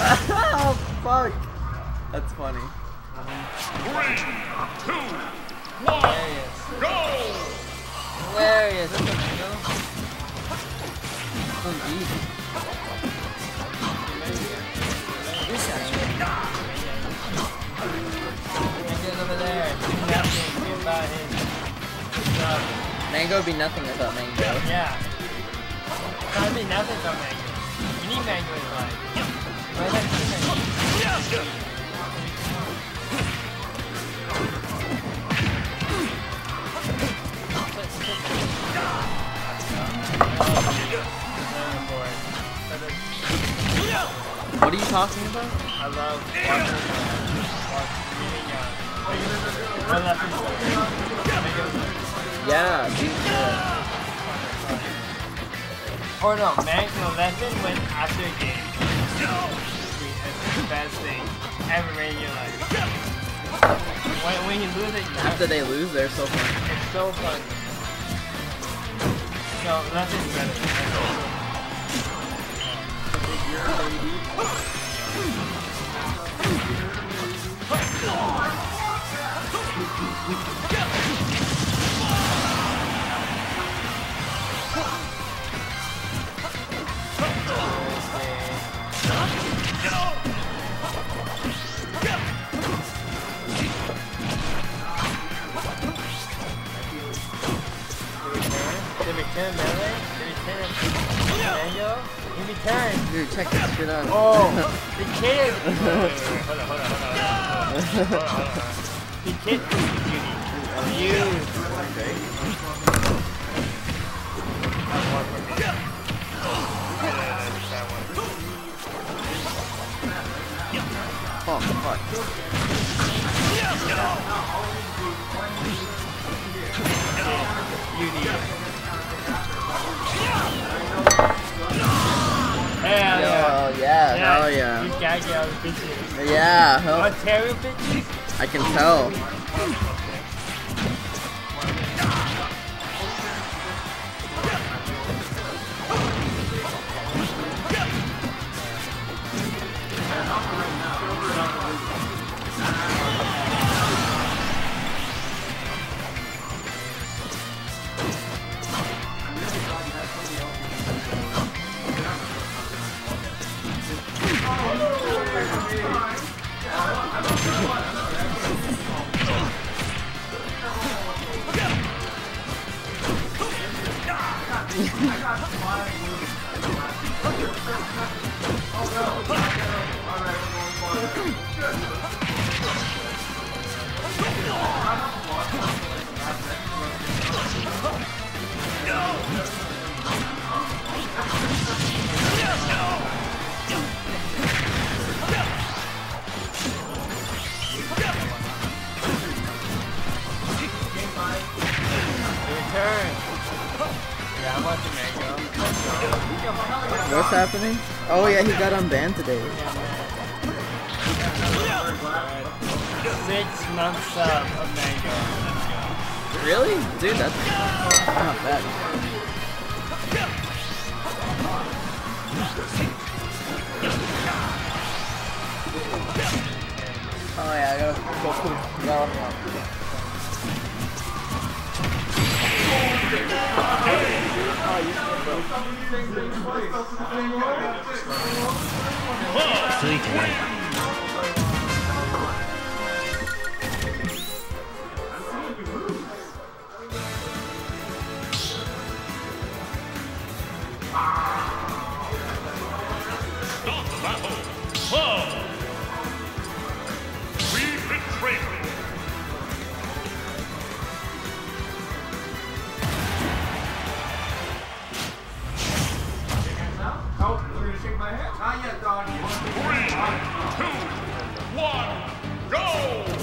Oh fuck! That's funny. 3, 2, 1, go! Hilarious. That's what I know. So easy. This actually. Get over there. Do nothing. Get by him. Good job. Mango would be nothing without Mango. Yeah. Can't be nothing without Mango. You need Mango in life. Why not you Mango? What are you talking about? I love watching one left Yeah, dude. Or no, Mango lesson went after a game. It's the best thing ever made in your life. When you lose it, After they lose, they're so fun. it's so fun. No, nothing's better. Return melee? Return Mango? He returned! Dude, check this shit out. Oh! The kid! Hold on. The kid you. Oh, fuck. Hell yeah, hell yeah. You gotta get all the bitches. Yeah, hell. Ontario bitches? I can tell. What's happening? Oh yeah, he got unbanned today. 6 months of Mango. Really? Dude, that's not bad. Oh yeah, I gotta go put development on. Stop the battle! Whoa! We betray you! Oh, you're gonna shake my hand? Not yet, dog. 3, 2, 1, go!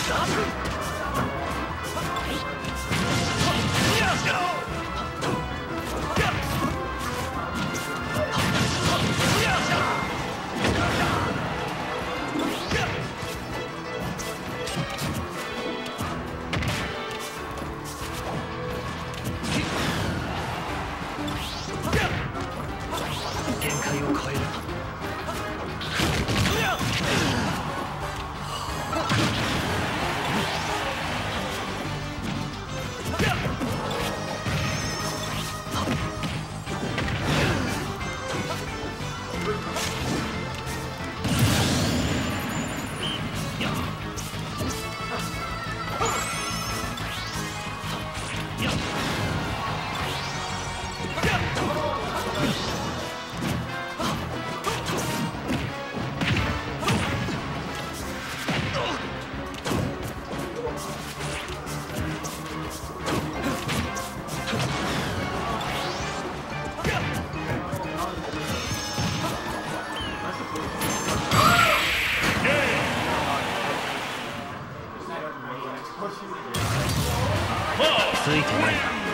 ついてない。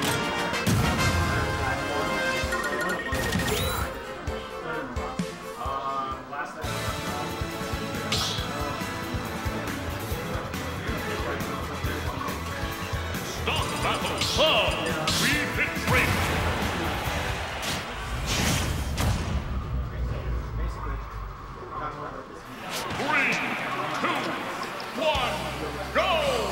Stop battle of Refit Training. Three, two, one, go!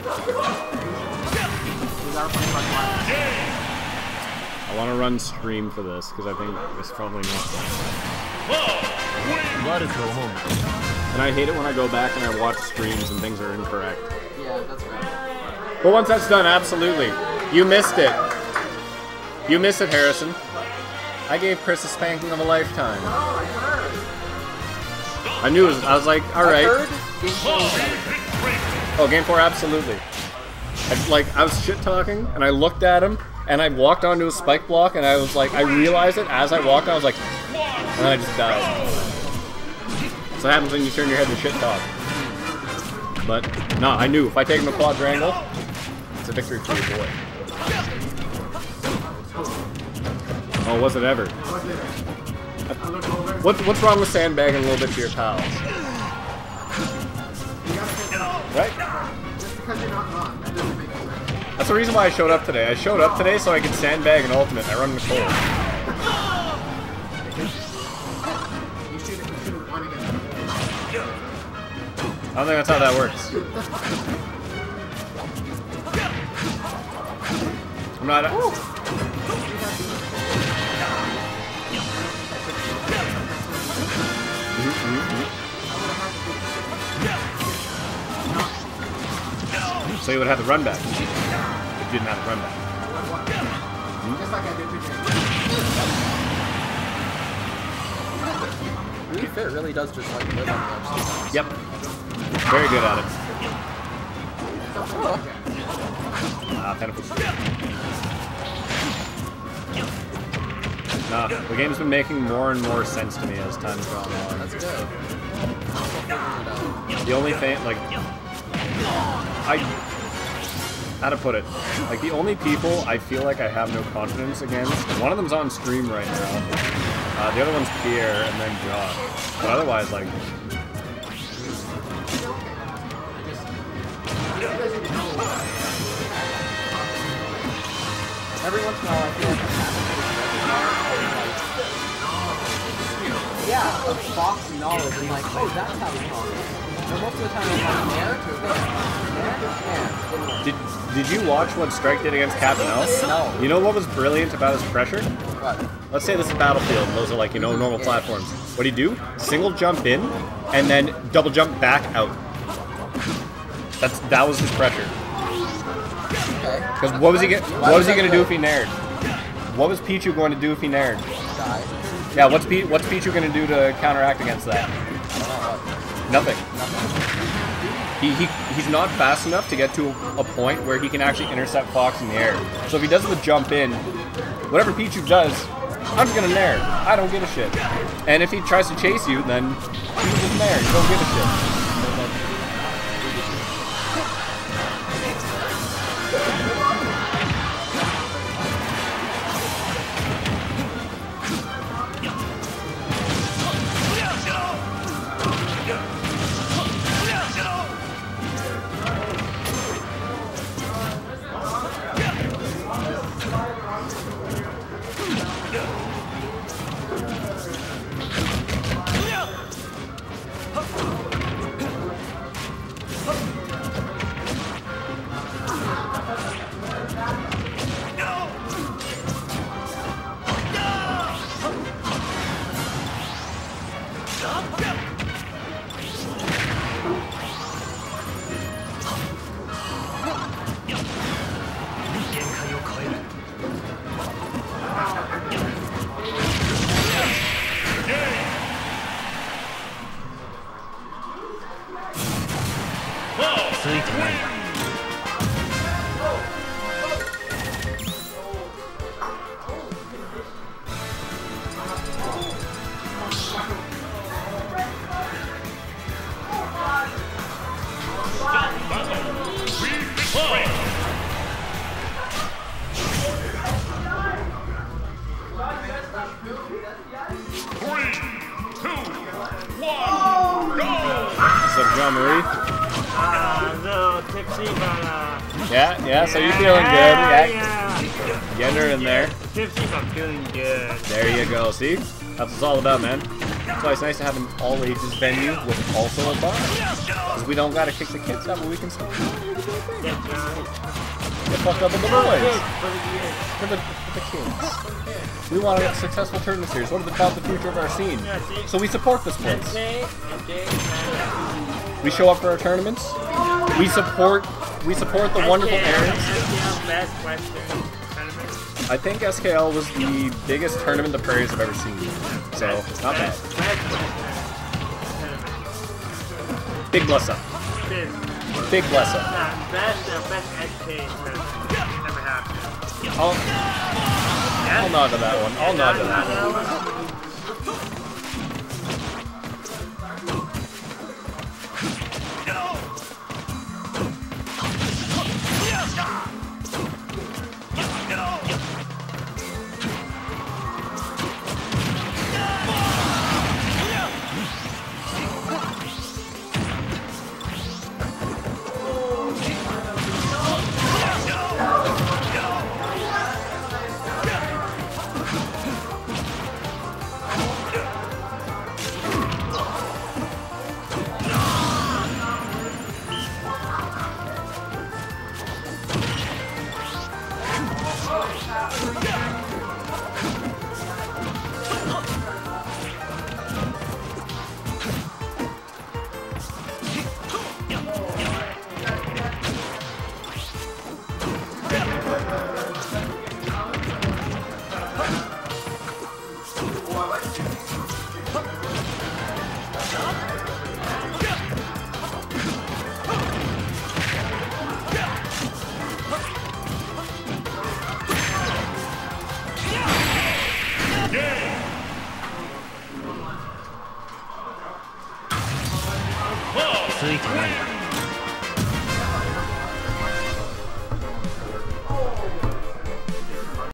I want to run stream for this because I think it's probably not. And I hate it when I go back and I watch streams and things are incorrect. Yeah, that's right. But once that's done, absolutely. You missed it. You missed it, Harrison. I gave Chris a spanking of a lifetime. I knew it was, I was like, alright. Oh, Game 4, absolutely. I was shit-talking, and I looked at him, and I walked onto a spike block, and I was like, I realized it as I walked, I was like, and then I just died. So that happens when you turn your head to shit-talk. But, no, I knew, if I take him to quadrangle, it's a victory for your boy. Oh, was it ever? What's wrong with sandbagging a little bit to your pals? Right? That's the reason why I showed up today. I showed up today so I could sandbag an ultimate and I run Nicole. I don't think that's how that works. I'm not... So you would have the run back. If you didn't have the run back. Really Fit really does just like live on the edge sometimes. Yep. Very good at it. Nah, the game's been making more and more sense to me as time's gone on. That's good. The only thing, like... How to put it? Like, the only people I feel like I have no confidence against, one of them's on stream right now. The other one's Pierre, and then Josh. But otherwise, like... Every once in a while, I feel like yeah, a Fox knowledge, and like, oh, that's how we talk. But most of the time, I'm like, Did you watch what Strike did against Captain Elf? No. You know what was brilliant about his pressure? What? Let's say this is Battlefield, and those are like, you know, normal platforms. What do you do? Single jump in, and then double jump back out. That was his pressure. Okay. Because what was he gonna do if he nared? What was Pichu going to do if he nared? Die. Yeah, what's Pichu gonna do to counteract against that? Nothing. He's not fast enough to get to a point where he can actually intercept Fox in the air. So if he does the jump in, whatever Pichu does, I'm just gonna nair. I don't give a shit. And if he tries to chase you, then you just nair. You don't give a shit. Yeah, so you're feeling good. Yeah. Get her in there. Tipsy, I'm feeling good. There you go. See? That's what it's all about, man. That's why it's nice to have an all-ages venue with also a bar. Because we don't gotta kick the kids out, but we can still get fucked up with the boys. For the kids. We want a successful tournament series. What about the future of our scene? So we support this place. We show up for our tournaments. We support the wonderful parents. I think SKL was the biggest tournament the Prairies have ever seen. So, not bad. Big bless up. Big bless up. Best SK ever happened. I'll nod to that one. I'll nod to that one. Yeah!